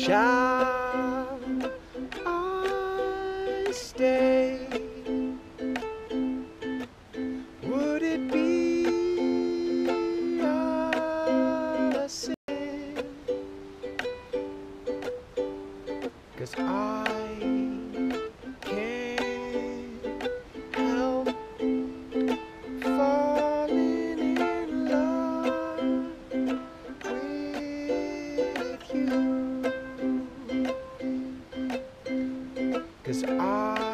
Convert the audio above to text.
Shall I stay? Would it be a sin? 'Cause I can't help falling in love with you. 'Cause I